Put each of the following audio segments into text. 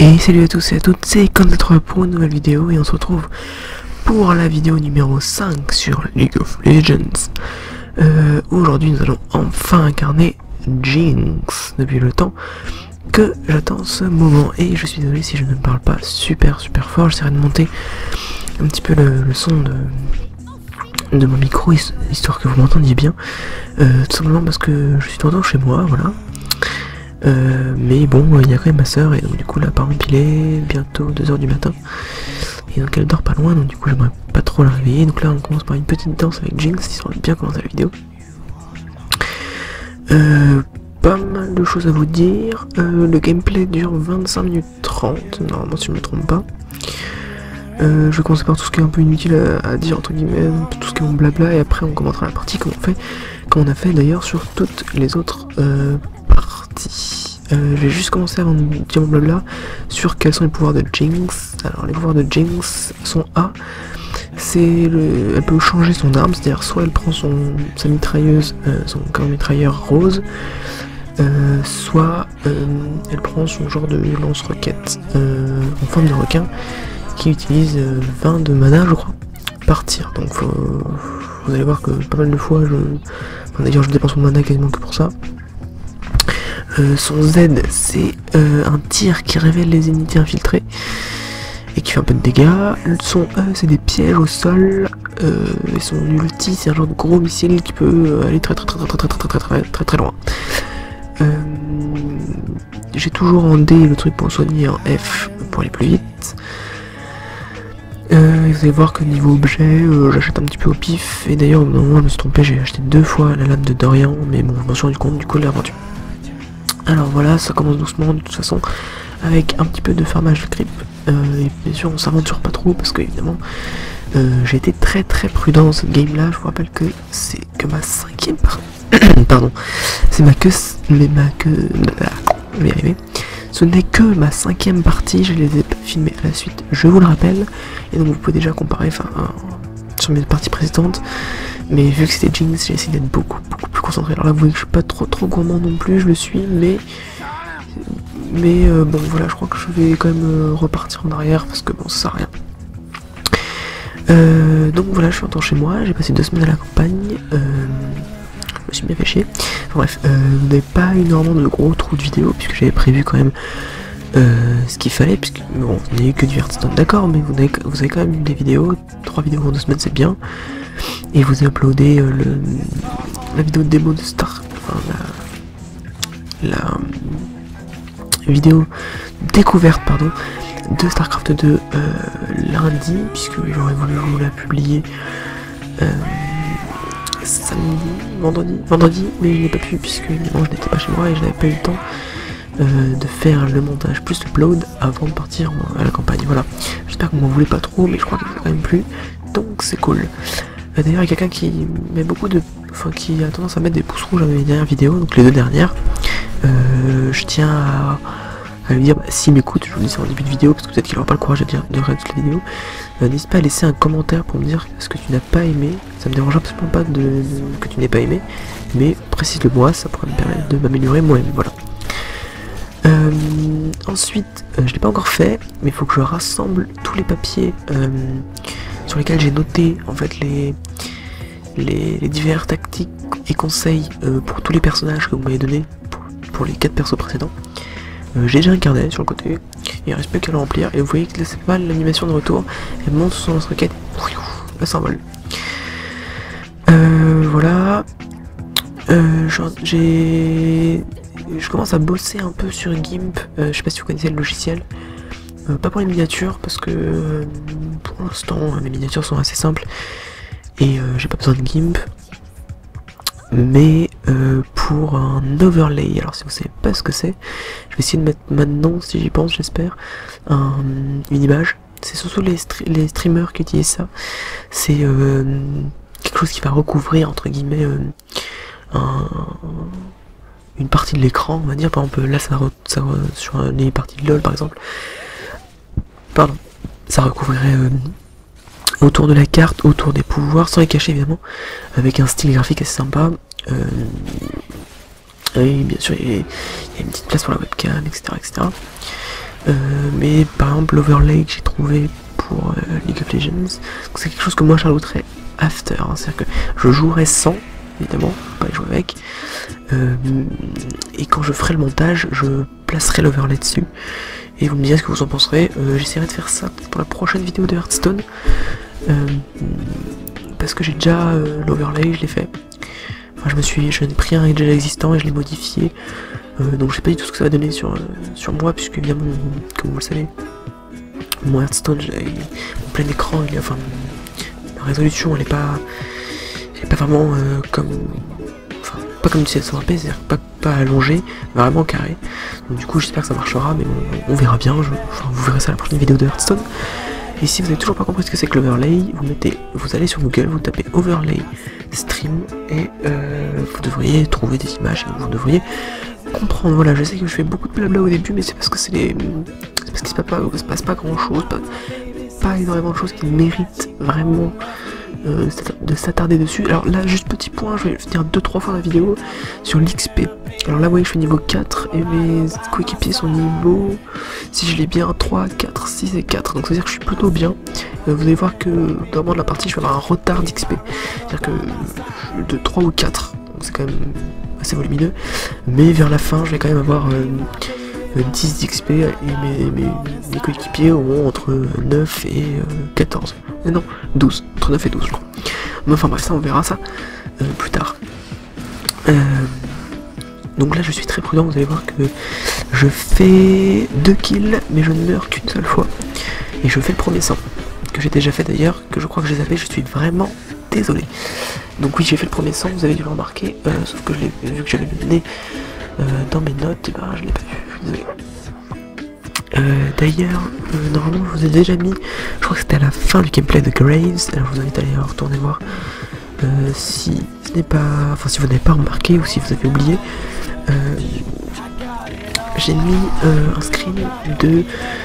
Et salut à tous et à toutes, c'est Control pour une nouvelle vidéo et on se retrouve pour la vidéo numéro 5 sur League of Legends. Aujourd'hui nous allons enfin incarner Jinx depuis le temps que j'attends ce moment. Et je suis désolé si je ne parle pas super fort, j'essaierai de monter un petit peu le son de mon micro histoire que vous m'entendiez bien. Tout simplement parce que je suis tout le temps chez moi, voilà. Mais bon, il y a quand même ma soeur et donc du coup là par exemple il est bientôt 2 h du matin et donc elle dort pas loin, donc du coup j'aimerais pas trop la réveiller. Donc là on commence par une petite danse avec Jinx histoire de bien commencer la vidéo. Pas mal de choses à vous dire. Le gameplay dure 25 minutes 30 normalement si je me trompe pas. Je vais commencer par tout ce qui est un peu inutile à dire entre guillemets, tout ce qui est mon blabla, et après on commentera la partie comme on a fait d'ailleurs sur toutes les autres parties. Je vais juste commencer avant de dire mon blabla sur quels sont les pouvoirs de Jinx. Alors les pouvoirs de Jinx sont A, elle peut changer son arme, c'est-à-dire soit elle prend sa mitrailleuse, son corps mitrailleur rose, soit elle prend son genre de lance-roquette en forme de requin qui utilise 20 de mana je crois par tir. Donc vous allez voir que pas mal de fois d'ailleurs je dépense mon mana quasiment que pour ça. Son Z c'est un tir qui révèle les unités infiltrées et qui fait un peu de dégâts. Son E c'est des pièges au sol, et son ulti c'est un genre de gros missile qui peut aller très loin. J'ai toujours en D le truc pour soigner, en F pour aller plus vite. Vous allez voir que niveau objet, j'achète un petit peu au pif, et d'ailleurs au bout d'un moment je me suis trompé, j'ai acheté 2 fois la lame de Dorian, mais bon je m'en suis rendu compte du coup de l'aventure. Alors voilà, ça commence doucement de toute façon, avec un petit peu de farmage de creep, et bien sûr on s'aventure pas trop parce que évidemment j'ai été très prudent dans cette game là. Je vous rappelle que c'est que ma 5ème pardon, c'est je vais y arriver. Ce n'est que ma 5ème partie, je les ai pas filmées à la suite, je vous le rappelle, et donc vous pouvez déjà comparer sur mes parties précédentes. Mais vu que c'était Jinx, j'ai essayé d'être beaucoup plus concentré. Alors là vous voyez que je suis pas trop gourmand non plus, je le suis, mais bon voilà, je crois que je vais quand même repartir en arrière parce que bon ça sert à rien. Donc voilà, je suis en temps chez moi, j'ai passé 2 semaines à la campagne, je me suis bien fait chier. Enfin, bref, vous n'avez pas énormément de gros trous de vidéos puisque j'avais prévu quand même ce qu'il fallait, puisque bon, vous n'avez eu que du Hearthstone, d'accord, mais vous avez quand même eu des vidéos, 3 vidéos en 2 semaines, c'est bien. Et vous avez uploadé la vidéo de démo de la vidéo découverte de Starcraft 2 lundi, puisque j'aurais voulu vous la publier vendredi, mais je n'ai pas pu puisque évidemment je n'étais pas chez moi et je n'avais pas eu le temps de faire le montage plus l'upload avant de partir à la campagne. Voilà, j'espère que vous m'en voulez pas trop, mais je crois qu'il vous a quand même plu, donc c'est cool. D'ailleurs il y a quelqu'un qui met qui a tendance à mettre des pouces rouges à mes dernières vidéos, donc les 2 dernières. Je tiens à lui dire, s'il m'écoute, je vous dis ça en début de vidéo parce que peut-être qu'il n'aura pas le courage de regarder toutes les vidéos. N'hésite pas à laisser un commentaire pour me dire ce que tu n'as pas aimé. Ça me dérange absolument pas que tu n'aies pas aimé, mais précise-le moi, ça pourrait me permettre de m'améliorer moi-même. Voilà. Ensuite, je l'ai pas encore fait, mais il faut que je rassemble tous les papiers sur lesquels j'ai noté en fait les divers tactiques et conseils pour tous les personnages que vous m'avez donné pour les 4 persos précédents. J'ai déjà un carnet sur le côté, il reste plus qu'à le remplir, et vous voyez que là c'est pas l'animation de retour, elle monte sur son lance-roquette, elle s'envole. Voilà. Je commence à bosser un peu sur GIMP, je sais pas si vous connaissez le logiciel. Pas pour les miniatures parce que pour l'instant mes miniatures sont assez simples et j'ai pas besoin de GIMP, mais pour un overlay, alors si vous savez pas ce que c'est, je vais essayer de mettre maintenant, si j'y pense, j'espère, une image. C'est surtout les streamers qui utilisent ça. C'est quelque chose qui va recouvrir entre guillemets une partie de l'écran, on va dire. Par exemple là sur les parties de LOL par exemple, pardon, ça recouvrirait autour de la carte, autour des pouvoirs, sans les cacher évidemment, avec un style graphique assez sympa. Et bien sûr il y a une petite place pour la webcam, etc. Mais par exemple l'overlay que j'ai trouvé pour League of Legends, c'est quelque chose que moi j'ajouterais after, hein, c'est-à-dire que je jouerai sans, évidemment, pas les jouer avec, et quand je ferai le montage, je placerai l'overlay dessus, et vous me direz ce que vous en penserez. J'essaierai de faire ça pour la prochaine vidéo de Hearthstone, parce que j'ai déjà l'overlay, je l'ai fait. Enfin, je n'ai pris un déjà existant et je l'ai modifié, donc je sais pas du tout ce que ça va donner sur moi, puisque évidemment, comme vous le savez, mon Hearthstone, mon plein écran, enfin, la résolution elle est pas vraiment comme, enfin, pas comme du CS1P, c'est-à-dire pas allongé, vraiment carré. Donc du coup j'espère que ça marchera, mais bon, on verra bien. Enfin, vous verrez ça à la prochaine vidéo de Hearthstone. Et si vous n'avez toujours pas compris ce que c'est que l'overlay, vous allez sur Google, vous tapez overlay stream et vous devriez trouver des images et vous devriez comprendre. Voilà, je sais que je fais beaucoup de blabla au début, mais c'est parce que c'est parce qu'il se passe pas grand chose, pas énormément de choses qui méritent vraiment de s'attarder dessus. Alors là, juste petit point, je vais venir 2-3 fois dans la vidéo sur l'XP. Alors là, vous voyez, je suis niveau 4 et mes coéquipiers sont niveau, si je l'ai bien, 3, 4, 6 et 4. Donc ça veut dire que je suis plutôt bien. Vous allez voir que dans le moment de la partie, je vais avoir un retard d'XP. C'est-à-dire que de 3 ou 4. Donc c'est quand même assez volumineux. Mais vers la fin, je vais quand même avoir 10 d'XP et mes coéquipiers auront entre 9 et 14. Non, 12. Entre 9 et 12, je crois. Mais enfin bref, ça on verra ça plus tard. Donc là je suis très prudent, vous allez voir que je fais 2 kills, mais je ne meurs qu'une seule fois. Et je fais le premier sang, que j'ai déjà fait d'ailleurs, que je crois que je les avais, je suis vraiment désolé. Donc oui, j'ai fait le premier sang, vous avez dû le remarquer, sauf que vu que j'avais le nez dans mes notes, et ben je l'ai pas vu, je suis désolé. D'ailleurs, normalement je vous ai déjà mis, je crois que c'était à la fin du gameplay de Graves, alors je vous invite à aller retourner voir si ce n'est pas, enfin si vous n'avez pas remarqué ou si vous avez oublié. J'ai mis un screen du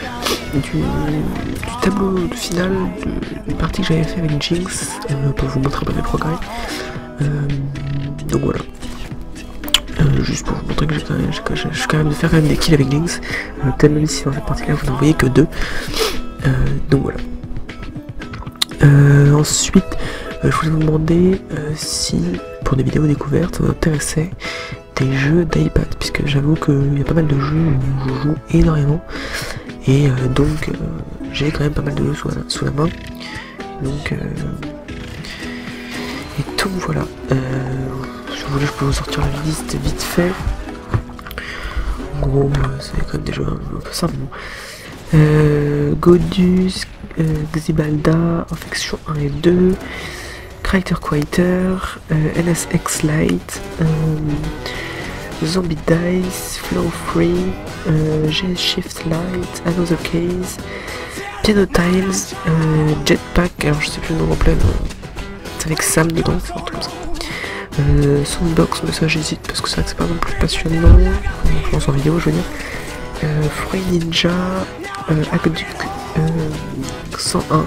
tableau de finale d'une partie que j'avais fait avec Jinx pour vous montrer mes progrès. Donc voilà. Juste pour vous montrer que je suis quand même de faire quand même des kills avec Jinx, même si dans cette partie là vous n'en voyez que 2. Donc voilà. Ensuite je voulais vous demander si pour des vidéos découvertes ça vous intéressait des jeux d'iPad, puisque j'avoue qu'il y a pas mal de jeux où je joue énormément et donc j'ai quand même pas mal de jeux sous la main, donc voilà. Si vous voulez, je peux vous sortir la liste vite fait. En gros, c'est quand même des jeux un peu simples. Godus, Xibalda, Infection 1 et 2, Crater Quieter, NSX Lite, Zombie Dice, Flow Free, G-Shift Lite, Another Case, Piano Tiles, Jetpack, alors je sais plus le nom complet, c'est avec Sam dedans, c'est un truc comme ça. Soundbox, mais ça j'hésite parce que c'est vrai que c'est pas non plus passionnant, je pense en vidéo je veux dire. Free Ninja, Aqueduc 101,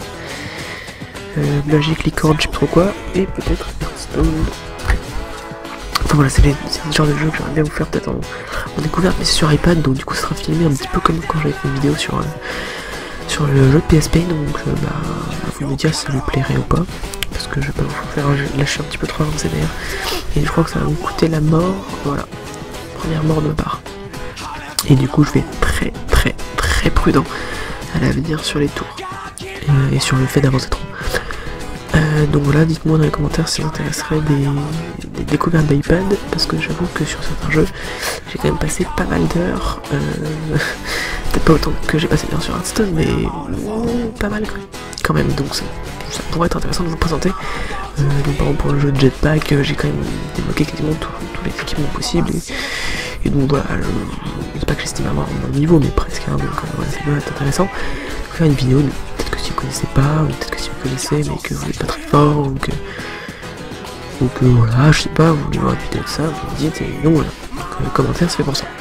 Magic Licorne, je sais pas trop quoi, et peut-être Hearthstone. Enfin voilà, c'est le genre de jeu que j'aimerais bien vous faire peut-être en découverte, mais c'est sur iPad, donc du coup ça sera filmé un petit peu comme quand j'avais fait une vidéo sur le jeu de PSP, donc vous me dire si ça vous plairait ou pas, parce que je vais pas vous faire lâcher un petit peu trop avancé d'ailleurs, et je crois que ça va vous coûter la mort, voilà, première mort de ma part. Et du coup je vais être très prudent à l'avenir sur les tours, et sur le fait d'avancer trop. Donc voilà, dites-moi dans les commentaires si vous intéresserait des découvertes d'iPad, parce que j'avoue que sur certains jeux, j'ai quand même passé pas mal d'heures, peut-être pas autant que j'ai passé d'heures sur Hearthstone, mais pas mal quand même, donc ça pourrait être intéressant de vous présenter. Donc par exemple pour le jeu de Jetpack, j'ai quand même débloqué quasiment tous les équipements possibles, et donc voilà, je sais pas que j'estime avoir mon niveau, mais presque, hein, donc voilà, ça peut être intéressant de faire une vidéo. Peut-être que si vous connaissez pas, ou peut-être que si vous connaissez mais que vous n'êtes pas très fort, ou que voilà, je sais pas, vous voulez voir une vidéo de ça, vous me dites, et donc voilà, donc commentaire, ça fait pour ça.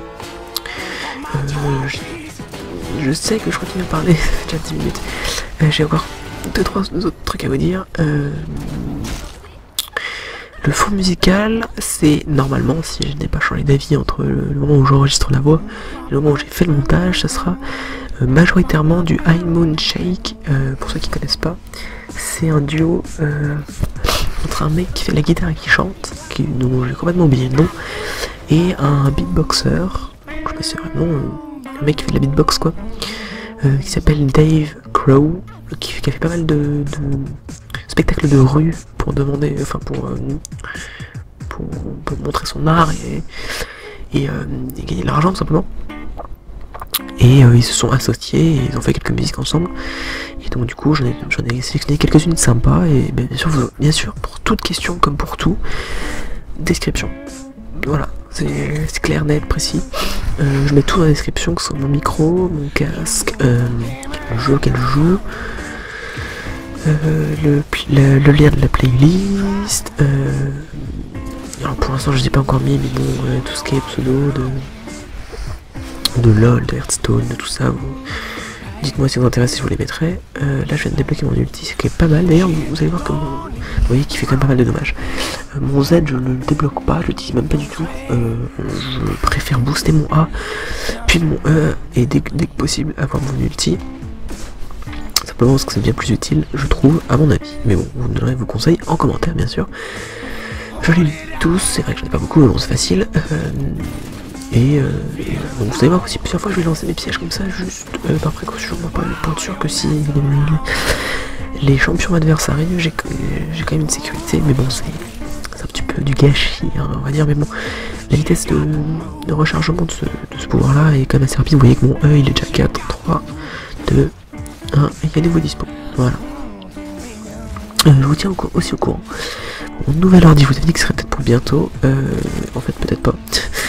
Je sais que je continue à parler, déjà 10 minutes, j'ai encore 2-3 autres trucs à vous dire. Le fond musical, c'est normalement, si je n'ai pas changé d'avis entre le moment où j'enregistre la voix et le moment où j'ai fait le montage, ça sera majoritairement du High Moon Shake. Pour ceux qui connaissent pas, c'est un duo entre un mec qui fait de la guitare et qui chante, dont j'ai complètement oublié le nom, et un beatboxer, je sais pas si c'est vraiment un mec qui fait de la beatbox quoi, qui s'appelle Dave Crow, qui a fait pas mal de spectacles de rue pour demander, enfin pour montrer son art et gagner de l'argent tout simplement. Et ils se sont associés et ils ont fait quelques musiques ensemble. Et donc du coup j'en ai sélectionné quelques-unes sympas. Et bien sûr, pour toute question comme pour tout, description. Voilà, c'est clair, net, précis. Je mets tout dans la description, que ce soit mon micro, mon casque, le jeu auquel je joue, le lien de la playlist. Alors pour l'instant je ne l'ai pas encore mis, mais bon, tout ce qui est pseudo de LOL, de Hearthstone, de tout ça, dites-moi si vous intéresse, je vous les mettrai. Là je viens de débloquer mon ulti, ce qui est pas mal. D'ailleurs vous allez voir que vous voyez qu'il fait quand même pas mal de dommages. Mon Z je ne le débloque pas, je l'utilise même pas du tout. Je préfère booster mon A, puis mon E, et dès que possible avoir mon ulti. Simplement parce que c'est bien plus utile, je trouve, à mon avis. Mais bon, vous me donnerez vos conseils en commentaire bien sûr. Je les lis tous, c'est vrai que j'en ai pas beaucoup, mais bon c'est facile. Bon, vous allez voir aussi plusieurs fois je vais lancer mes pièges comme ça, juste par précaution, pour être sûr que si les champions adverses arrivent, j'ai quand même une sécurité, mais bon c'est un petit peu du gâchis, hein, on va dire, mais bon, la vitesse de rechargement de ce pouvoir là est quand même assez rapide. Vous voyez que mon E il est déjà 4, 3, 2, 1, et il y a des nouveaux dispo, voilà. Je vous tiens aussi au courant. Mon nouvel ordi, vous avez dit que ce serait peut-être pour bientôt, en fait peut-être pas.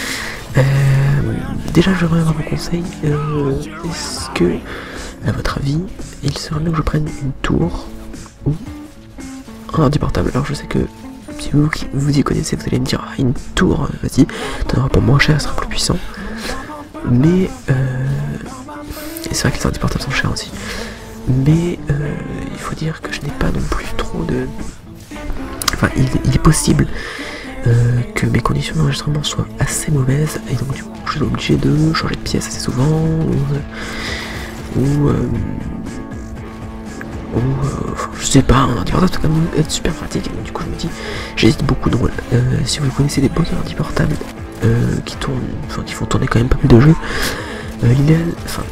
Déjà j'aimerais avoir vos conseils. Est-ce que, à votre avis, il serait mieux que je prenne une tour ou un ordi portable? Alors je sais que si vous y connaissez, vous allez me dire ah, une tour, vas-y, t'en auras pour moins cher, elle sera plus puissant. Mais et c'est vrai que les ordi portables sont chers aussi. Mais il faut dire que je n'ai pas non plus trop de... Enfin il est possible que mes conditions d'enregistrement soient assez mauvaises et donc du coup je suis obligé de changer de pièce assez souvent je sais pas, un ordi portable peut quand même être super pratique et donc du coup je me dis j'hésite beaucoup. Donc si vous connaissez des beaux ordi portables qui tournent, enfin qui font tourner quand même pas mal de jeux, l'idéal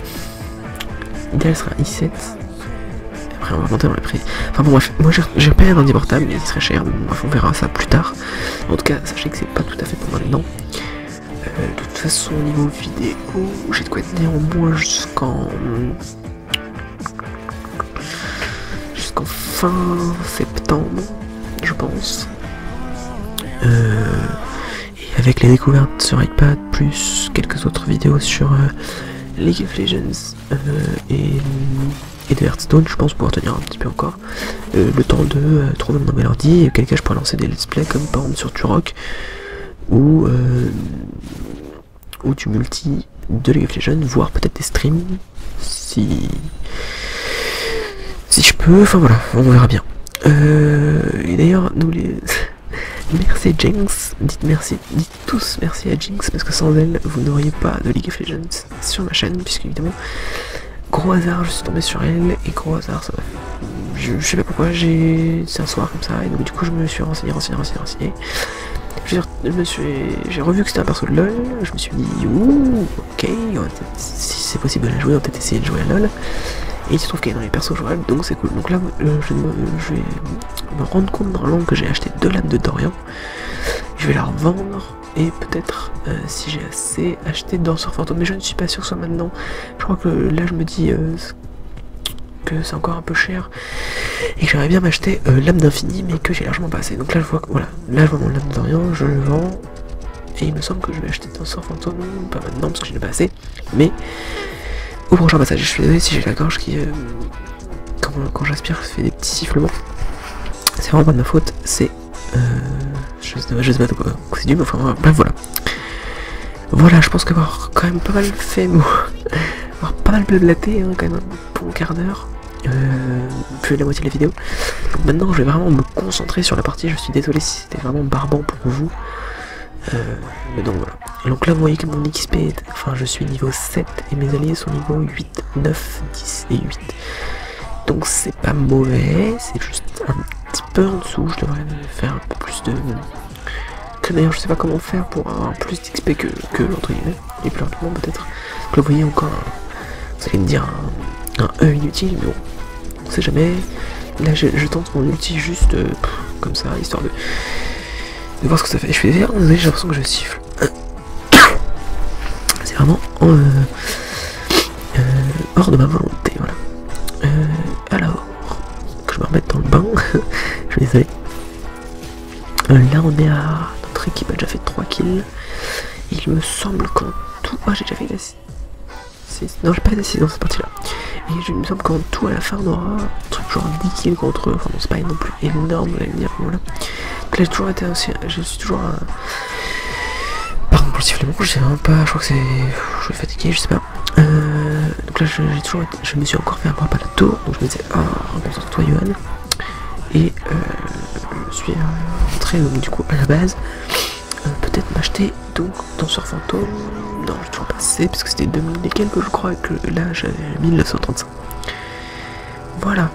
sera un i7. Après on va monter dans les prix. Enfin bon bref, moi j'ai pas un ordi portable mais il serait cher, mais bon, bref on verra ça plus tard. En tout cas sachez que c'est pas tout à fait pour maintenant. De toute façon au niveau vidéo, j'ai de quoi être néanmoins jusqu'en fin septembre je pense. Et avec les découvertes sur iPad plus quelques autres vidéos sur League of Legends et de Hearthstone, je pense pouvoir tenir un petit peu encore le temps de trouver mon nouvel ordi, et auquel cas je pourrais lancer des let's play comme par exemple sur Turok ou du multi de League of Legends, voire peut-être des streams si je peux, enfin voilà, on verra bien. Et d'ailleurs merci Jinx, dites tous merci à Jinx parce que sans elle vous n'auriez pas de League of Legends sur ma chaîne, puisque évidemment gros hasard je suis tombé sur elle et gros hasard ça m'a fait... je sais pas pourquoi, c'est un soir comme ça et donc du coup je me suis renseigné. J'ai revu que c'était un perso de LOL, je me suis dit ouh ok, si c'est possible de la jouer on va peut-être essayer de jouer à LOL. Et il se trouve qu'elle est dans les persos jouables, donc c'est cool. Donc là, je vais me rendre compte normalement que j'ai acheté 2 lames de Dorian. Je vais la revendre, et peut-être, si j'ai assez, acheter Danseur Fantôme. Mais je ne suis pas sûr que ce soit maintenant. Je crois que là, je me dis que c'est encore un peu cher. Et que j'aimerais bien m'acheter l'âme d'infini, mais que j'ai largement pas assez. Donc là, je vois que, voilà, là, je vois mon lame de Dorian, je le vends. Et il me semble que je vais acheter Danseur Fantôme, pas maintenant, parce que je n'ai pas assez. Mais... au prochain passage, je suis désolé si j'ai la gorge qui, quand j'aspire, fait des petits sifflements. C'est vraiment pas de ma faute, c'est... je sais pas de quoi c'est dû, mais enfin bref voilà. Voilà, je pense qu'avoir quand même pas mal fait, avoir pas mal blablaté, hein, quand même, pour un quart d'heure. plus de la moitié de la vidéo. Donc maintenant je vais vraiment me concentrer sur la partie, je suis désolé si c'était vraiment barbant pour vous. Mais donc voilà. Donc là vous voyez que mon XP est... Enfin je suis niveau 7 et mes alliés sont niveau 8, 9, 10 et 8. Donc c'est pas mauvais, c'est juste un petit peu en dessous, je devrais faire un peu plus de... Que d'ailleurs je sais pas comment faire pour avoir plus d'XP que entre guillemets, et plus rapidement peut-être. Donc là vous voyez encore, vous allez me dire un E inutile, mais bon, on sait jamais. Là je tente mon ulti juste comme ça, histoire de voir ce que ça fait. Je fais j'ai l'impression que je siffle. C'est vraiment hors de ma volonté, voilà. Alors, que je me remette dans le bain, je suis désolé. Là on est à... Notre équipe a déjà fait 3 kills. Il me semble qu'en tout... Ah j'ai déjà fait 6. Non j'ai pas fait 6 dans cette partie là. Et il me semble qu'en tout à la fin on aura un truc genre 10 kills contre eux. Enfin bon c'est pas non plus énorme, vous allez me dire. Voilà. Donc là j'ai toujours été aussi... Je suis toujours à... Pardon pour le sifflement, je sais vraiment pas, je crois que c'est... Je suis fatigué, je sais pas. Donc là j'ai toujours été... Je me suis encore fait un rappel à la tour. Donc je me disais, concentre-toi Yohan. Et je suis rentré donc du coup à la base. Peut-être m'acheter donc danseur fantôme. Non, j'ai toujours pas assez parce que c'était 2000 et quelques je crois, et que là j'avais 1935. Voilà.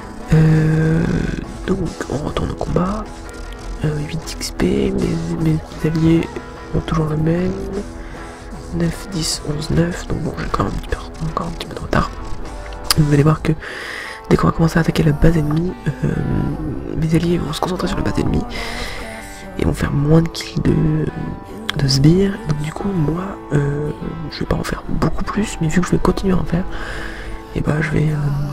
Donc on retourne au combat. 8 XP, mes alliés ont toujours le même. 9, 10, 11, 9. Donc bon, j'ai quand même encore un petit peu de retard. Vous allez voir que dès qu'on va commencer à attaquer la base ennemie, mes alliés vont se concentrer sur la base ennemie et vont faire moins de kills de sbires. Donc du coup moi je vais pas en faire beaucoup plus, mais vu que je vais continuer à en faire, et bah je vais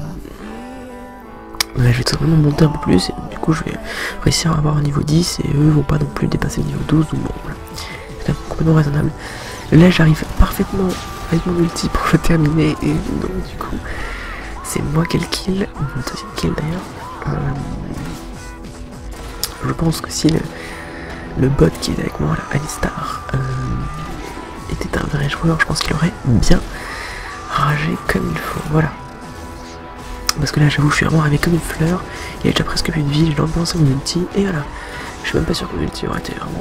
tout simplement monter un peu plus, et du coup je vais réussir à avoir un niveau 10 et eux vont pas non plus dépasser le niveau 12. Donc bon voilà, c'est complètement raisonnable. Là j'arrive parfaitement avec mon ulti pour le terminer, et donc du coup c'est moi qui ai le kill, mon deuxième kill d'ailleurs. Je pense que si le bot qui est avec moi, là, Alistar, était un vrai joueur, je pense qu'il aurait bien ragé comme il faut, voilà. Parce que là j'avoue je suis vraiment arrivé comme une fleur, il a déjà presque plus de vie, je l'ai lancé mon ulti, et voilà. Je suis même pas sûr que mon ulti aurait été vraiment...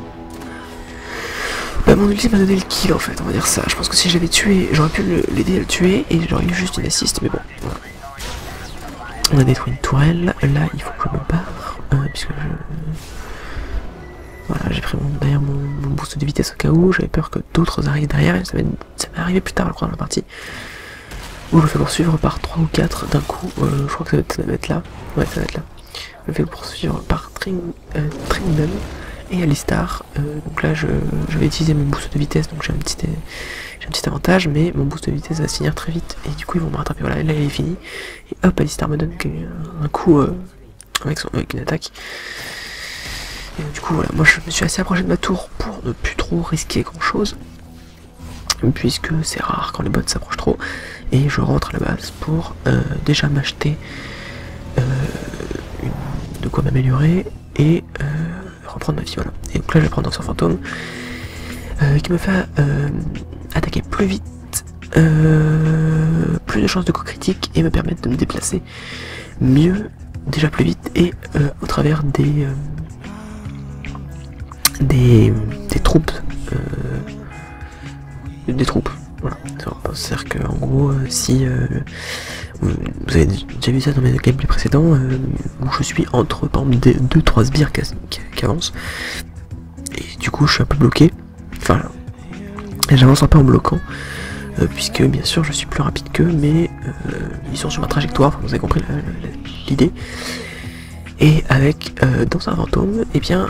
Bah mon ulti m'a donné le kill en fait, on va dire ça. Je pense que si j'avais tué, j'aurais pu l'aider à le tuer, et j'aurais eu juste une assist, mais bon, voilà. On a détruit une tourelle, là il faut que je me barre, puisque je... Voilà, j'ai pris d'ailleurs mon boost de vitesse au cas où, j'avais peur que d'autres arrivent derrière, et ça m'est arrivé plus tard je crois dans la partie, où je me fais poursuivre par 3 ou 4 d'un coup, je crois que ça va être là, ouais ça va être là, je me fais poursuivre par Trinidad et Alistar, donc là je vais utiliser mon boost de vitesse, donc j'ai un petit avantage, mais mon boost de vitesse va se finir très vite, et du coup ils vont me rattraper, voilà, là il est fini, et hop Alistar me donne un coup avec une attaque. Et du coup voilà, moi je me suis assez approché de ma tour pour ne plus trop risquer grand chose, puisque c'est rare quand les bots s'approchent trop, et je rentre à la base pour déjà m'acheter de quoi m'améliorer et reprendre ma vie, voilà. Et donc là je vais prendre un sort fantôme qui me fait attaquer plus vite, plus de chances de coup critique, et me permettre de me déplacer mieux, déjà plus vite, et au travers des troupes, voilà. C'est-à-dire qu'en gros, si vous avez déjà vu ça dans mes gameplays précédents, où je suis entre par exemple 2-3 sbires qui avancent, et du coup je suis un peu bloqué, enfin j'avance un peu en bloquant, puisque bien sûr je suis plus rapide qu'eux, mais ils sont sur ma trajectoire, enfin, vous avez compris l'idée. Et avec dans un fantôme, et eh bien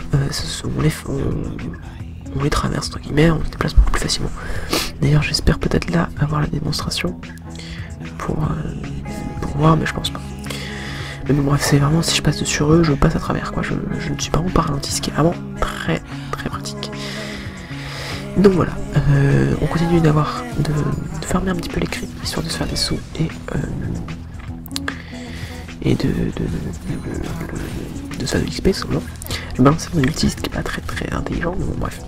on les traverse entre guillemets, on se déplace beaucoup plus facilement. D'ailleurs j'espère peut-être là avoir la démonstration pour voir, mais je pense pas. Mais bon bref, c'est vraiment, si je passe sur eux, je passe à travers quoi, je ne suis pas en ralenti, ce qui est vraiment très très pratique. Donc voilà, on continue de farmer un petit peu les creeps, histoire de se faire des sous, et de se faire de l'XP seulement. Le balance mon ulti, ce qui est pas très très intelligent, mais bon bref.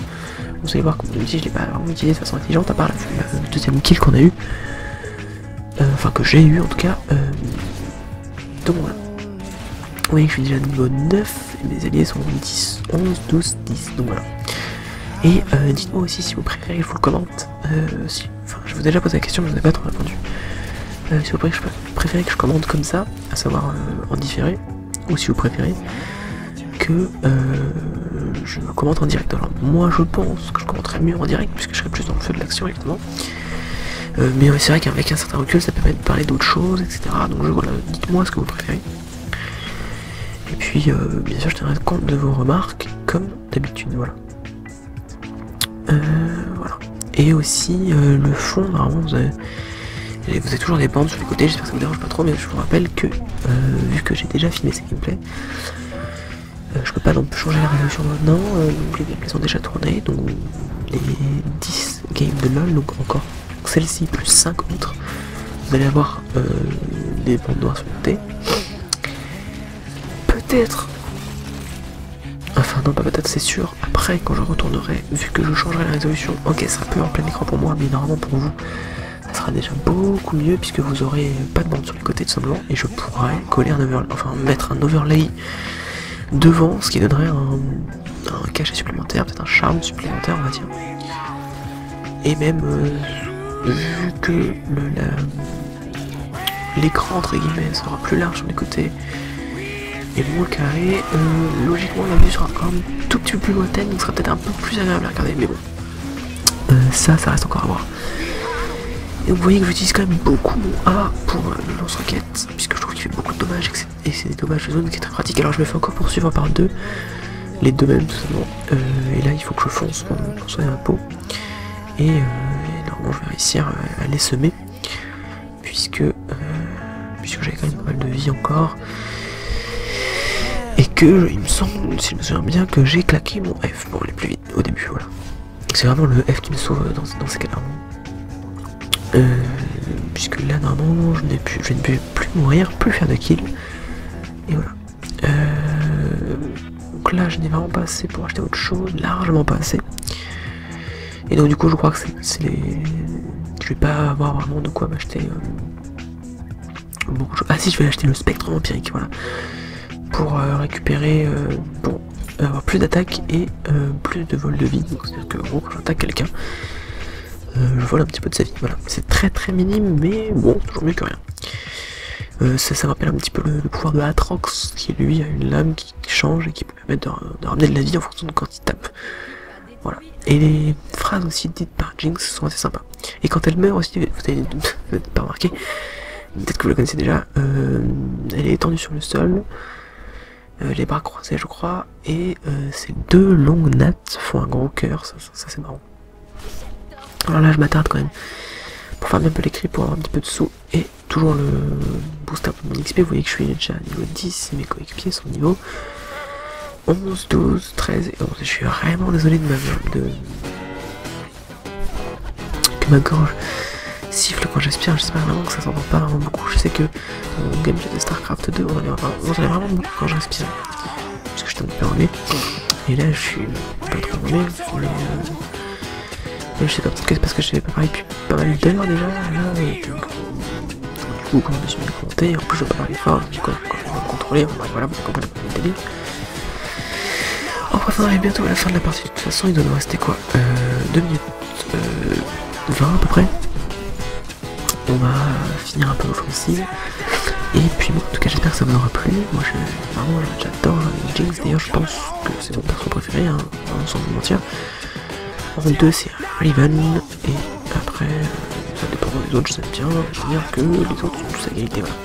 Vous allez voir que mon ulti je l'ai pas vraiment utilisé de façon intelligente, à part le deuxième kill qu'on a eu. enfin que j'ai eu en tout cas. Donc voilà. Vous voyez que je suis déjà niveau 9, et mes alliés sont 10, 11, 12, 10, donc voilà. Et dites-moi aussi si vous préférez que je vous le commente, enfin je vous ai déjà posé la question mais je vous ai pas trop répondu. Si vous préférez que je commente comme ça, à savoir en différé, ou si vous préférez que je commente en direct. Alors moi je pense que je commenterais mieux en direct puisque je serais plus dans le feu de l'action évidemment. Mais c'est vrai qu'avec un certain recul ça permet de parler d'autres choses, etc. Donc voilà, dites-moi ce que vous préférez. Et puis bien sûr je tiendrai compte de vos remarques comme d'habitude, voilà. Voilà. Et aussi le fond, normalement vous avez toujours des bandes sur les côtés, j'espère que ça vous dérange pas trop, mais je vous rappelle que vu que j'ai déjà filmé ces gameplays, je peux pas non plus changer la résolution maintenant, donc les gameplays sont déjà tournés, donc les 10 games de LoL, donc encore celle-ci plus 5 autres, vous allez avoir des bandes noires sur le côté. Peut-être, enfin non pas peut-être, c'est sûr, après quand je retournerai, vu que je changerai la résolution, ok ça sera peu en plein écran pour moi, mais normalement pour vous, ça sera déjà beaucoup mieux puisque vous aurez pas de bande sur les côtés tout simplement, et je pourrais coller un overlay, enfin mettre un overlay devant, ce qui donnerait un cachet supplémentaire, peut-être un charme supplémentaire on va dire. Et même vu que l'écran entre guillemets sera plus large sur les côtés et moins carré, logiquement la vue sera quand même tout petit peu plus lointaine, donc sera peut-être un peu plus agréable à regarder, mais bon, ça reste encore à voir. Et vous voyez que j'utilise quand même beaucoup mon A pour le lance-roquette, puisque je trouve qu'il fait beaucoup de dommages et c'est des dommages de zone qui est très pratique. Alors je me fais encore poursuivre par deux, les deux mêmes tout simplement. Et là il faut que je fonce pour soigner ma peau. Et normalement je vais réussir à les semer, puisque j'ai quand même pas mal de vie encore. Et que il me semble, si je me souviens bien, que j'ai claqué mon F pour aller plus vite au début, voilà. C'est vraiment le F qui me sauve dans ces cas-là. Puisque là normalement je ne peux plus mourir, plus faire de kills. Et voilà. Donc là je n'ai vraiment pas assez pour acheter autre chose, largement pas assez. Et donc du coup je crois que c'est les... Je vais pas avoir vraiment de quoi m'acheter beaucoup de choses. Ah si, je vais acheter le spectre vampirique, voilà. Pour récupérer, pour avoir plus d'attaque et plus de vol de vie. Donc c'est-à-dire que gros, quand j'attaque quelqu'un, je vole un petit peu de sa vie, voilà. C'est très très minime, mais bon, toujours mieux que rien. Ça rappelle un petit peu le pouvoir de Atrox, qui lui a une lame qui change et qui peut permettre de ramener de la vie en fonction de quand il tape. Voilà. Et les phrases aussi dites par Jinx sont assez sympas. Et quand elle meurt aussi, vous avez pas remarqué, peut-être que vous la connaissez déjà, elle est étendue sur le sol, les bras croisés je crois, et ces deux longues nattes font un gros cœur, ça c'est marrant. Alors là je m'attarde quand même pour faire un peu les cris, pour avoir un petit peu de sous, et toujours le boost un peu de mon XP. Vous voyez que je suis déjà à niveau 10 et mes coéquipiers sont niveau 11, 12, 13 et 11. Je suis vraiment désolé de que ma gorge siffle quand j'aspire. J'espère vraiment que ça s'entend pas vraiment beaucoup. Je sais que dans mon gameplay de Starcraft 2 on entendait vraiment beaucoup quand je respire, parce que j'étais un peu enrhumé. Et là je suis pas trop enrhumé, mais je sais pas, peut-être que c'est parce que j'ai pas parlé depuis pas mal d'heures déjà là, et donc, du coup quand je me suis mis à commenter, en plus je dois pas parler fort, du coup quand je vais me contrôler, voilà, vous comprenez le délire. Oh bref, on arrive bientôt à la fin de la partie, de toute façon il doit nous rester quoi, 2 minutes 20 à peu près. On va finir un peu l'offensive. Et puis bon, en tout cas j'espère que ça vous aura plu. Moi vraiment j'adore Jinx, d'ailleurs je pense que c'est mon perso préféré, hein, sans vous mentir. En 2 c'est Riven, et après ça dépend des autres, je sais bien, je veux dire que les autres sont tous à égalité, voilà.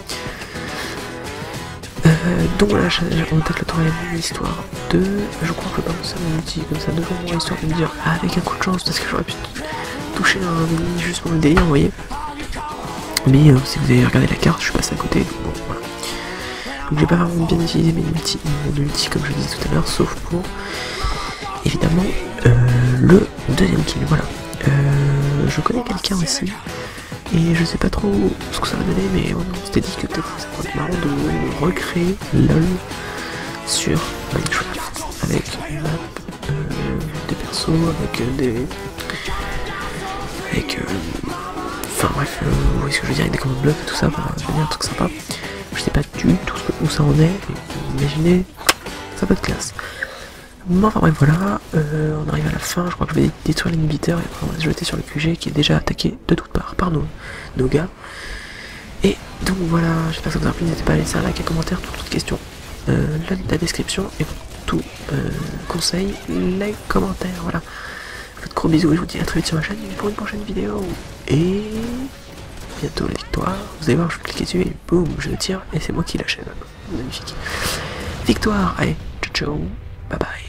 Donc voilà, on attaque la troisième histoire de... Je crois que je vais pas lancer mon outil comme ça devant moi, histoire de me dire avec un coup de chance, parce que j'aurais pu toucher un ennemi juste pour le délire, vous voyez. Mais si vous avez regardé la carte, je suis passé à côté, donc bon, voilà. Donc j'ai pas vraiment bien utilisé mon ulti comme je disais tout à l'heure, sauf pour évidemment le deuxième kill, voilà. Je connais quelqu'un aussi, et je sais pas trop ce que ça va donner, mais on s'était dit que peut-être ça pourrait être marrant de recréer LOL sur Minecraft, avec une map, des persos, avec Enfin bref, vous voyez ce que je veux dire avec des commandes blocs et tout ça, je veux dire un truc sympa. Je sais pas du tout où ça en est, mais imaginez, ça peut être classe. Bon, enfin bref, voilà, on arrive à la fin, je crois que je vais détruire l'inhibiteur et après on va se jeter sur le QG qui est déjà attaqué de toutes parts par nos gars. Et donc voilà, j'espère que ça vous a plu, n'hésitez pas à laisser un like, un commentaire, toute question, la description et tout conseil, like, commentaire, voilà. Je vous fais de gros bisous et je vous dis à très vite sur ma chaîne pour une prochaine vidéo. Et bientôt la victoire, vous allez voir, je vais cliquer dessus et boum, je le tire et c'est moi qui l'achève. Magnifique. Victoire, allez, ciao ciao, bye bye.